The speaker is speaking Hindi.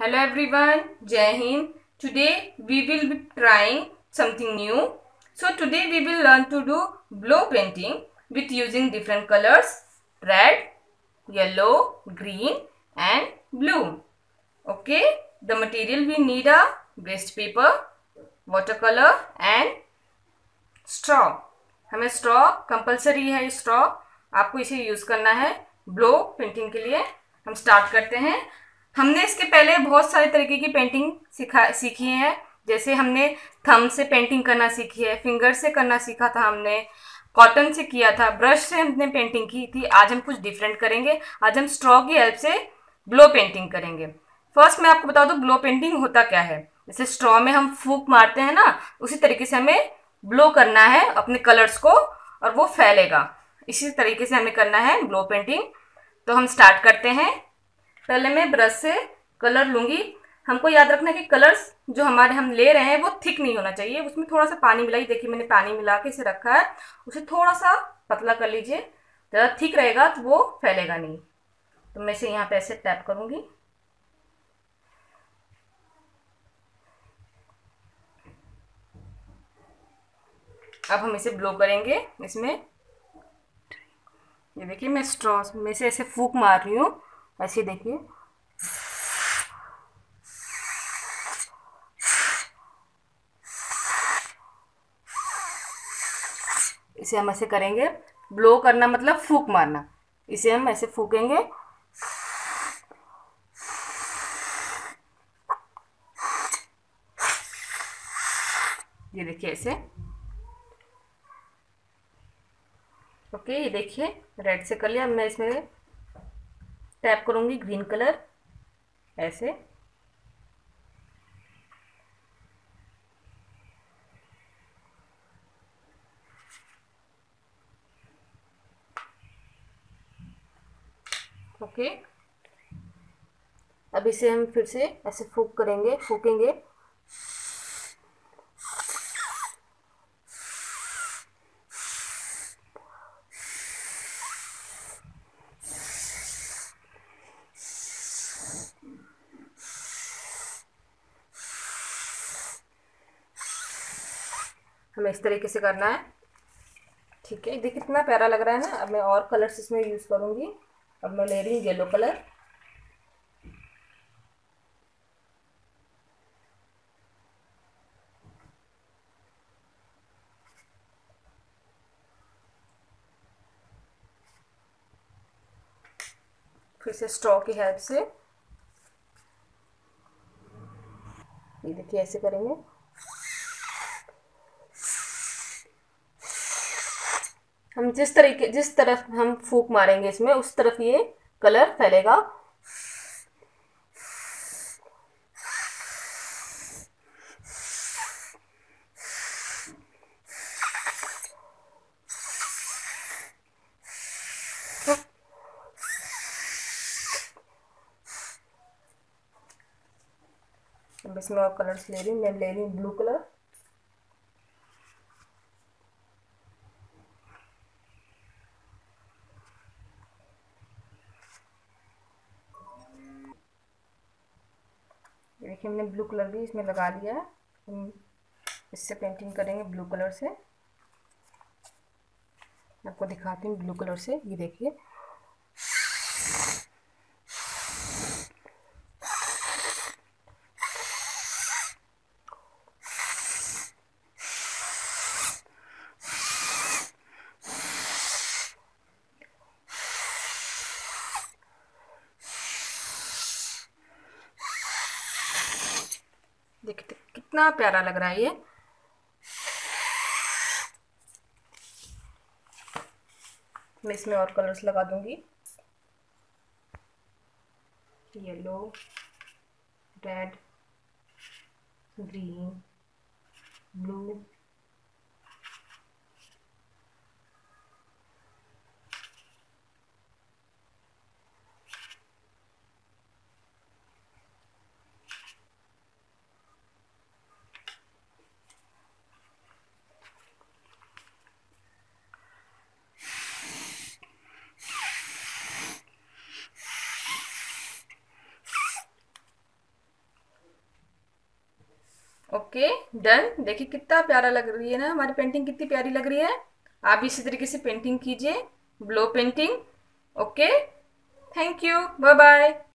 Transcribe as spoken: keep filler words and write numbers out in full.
Hello everyone, Jai Hind. Today we will be trying something new. So today we will learn to do blow painting with using different colors: red, yellow, green and blue. Okay, the material we need are waste paper, watercolor and straw. हमें straw compulsory है. straw आपको इसे यूज करना है ब्लो पेंटिंग के लिए. हम स्टार्ट करते हैं. हमने इसके पहले बहुत सारे तरीके की पेंटिंग सिखा सीखी है. जैसे हमने थंब से पेंटिंग करना सीखी है, फिंगर से करना सीखा था, हमने कॉटन से किया था, ब्रश से हमने पेंटिंग की थी. आज हम कुछ डिफरेंट करेंगे. आज हम स्ट्रॉ की हेल्प से ब्लो पेंटिंग करेंगे. फर्स्ट मैं आपको बता दूं ब्लो पेंटिंग होता क्या है. जैसे स्ट्रॉ में हम फूक मारते हैं ना, उसी तरीके से हमें ब्लो करना है अपने कलर्स को और वो फैलेगा. इसी तरीके से हमें करना है ब्लो पेंटिंग. तो हम स्टार्ट करते हैं. पहले मैं ब्रश से कलर लूंगी. हमको याद रखना है कि कलर्स जो हमारे हम ले रहे हैं वो थिक नहीं होना चाहिए. उसमें थोड़ा सा पानी मिलाई. देखिए मैंने पानी मिला के इसे रखा है. उसे थोड़ा सा पतला कर लीजिए. ज़्यादा थिक रहेगा तो वो फैलेगा नहीं. तो मैं इसे यहाँ पे ऐसे टैप करूंगी. अब हम इसे ब्लो करेंगे. इसमें ये देखिए मैं स्ट्रॉ में से ऐसे फूक मार रही हूँ. ऐसे देखिए इसे हम ऐसे करेंगे. ब्लो करना मतलब फूक मारना. इसे हम ऐसे फूकेंगे. ये देखिए ऐसे. ओके ये देखिए रेड से कर लिया. मैं इसमें टैप करूंगी ग्रीन कलर ऐसे. ओके अब इसे हम फिर से ऐसे फूक करेंगे, फूकेंगे. हमें इस तरीके से करना है. ठीक है देखिए कितना प्यारा लग रहा है ना. अब मैं और कलर्स इसमें यूज़ करूँगी. अब मैं ले रही हूँ येलो कलर. फिर से स्ट्रॉ की हेल्प से ये देखिए ऐसे करेंगे. हम जिस तरीके जिस तरफ हम फूक मारेंगे इसमें उस तरफ ये कलर फैलेगा. अब इसमें और कलर्स ले रही हूँ. मैं ले रही हूँ ब्लू कलर. देखिए हमने ब्लू कलर भी इसमें लगा लिया है. हम इससे पेंटिंग करेंगे ब्लू कलर से. आपको दिखाती हूँ ब्लू कलर से. ये देखिए देखिए कितना प्यारा लग रहा है ये. मैं इसमें और कलर्स लगा दूंगी. Yellow, red, green, blue. Okay done. देखिए कितना प्यारा लग रही है ना हमारी पेंटिंग, कितनी प्यारी लग रही है। आप इसी तरीके से पेंटिंग कीजिए, blow painting. Okay, thank you, bye bye.